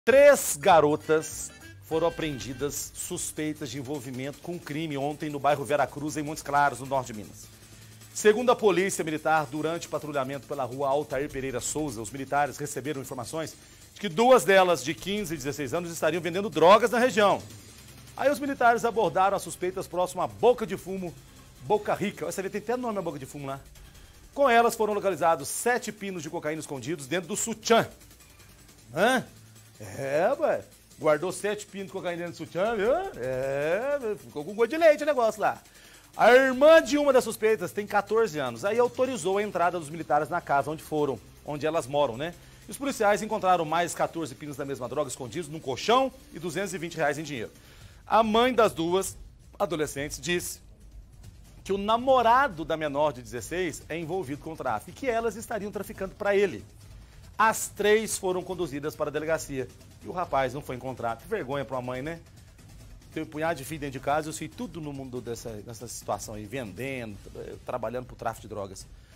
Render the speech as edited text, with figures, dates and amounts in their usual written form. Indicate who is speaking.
Speaker 1: Três garotas foram apreendidas suspeitas de envolvimento com crime ontem no bairro Veracruz, em Montes Claros, no norte de Minas. Segundo a polícia militar, durante o patrulhamento pela rua Altair Pereira Souza, os militares receberam informações de que duas delas, de 15 e 16 anos, estariam vendendo drogas na região. Aí os militares abordaram as suspeitas próximo à Boca de Fumo, Boca Rica. Você vê, tem até nome a Boca de Fumo lá. Com elas foram localizados 7 pinos de cocaína escondidos dentro do sutiã. Hã? Ué. Guardou 7 pinos de cocaína dentro do sutiã, viu? Ficou com gosto de leite o negócio lá. A irmã de uma das suspeitas tem 14 anos. Aí autorizou a entrada dos militares na casa onde elas moram, né? E os policiais encontraram mais 14 pinos da mesma droga escondidos num colchão e R$ 220 em dinheiro. A mãe das duas adolescentes disse que o namorado da menor de 16 é envolvido com o tráfico e que elas estariam traficando para ele. As três foram conduzidas para a delegacia e o rapaz não foi encontrado. Que vergonha para uma mãe, né? Tem um punhado de filho dentro de casa, eu sei tudo no mundo dessa situação aí, vendendo, trabalhando pro tráfico de drogas.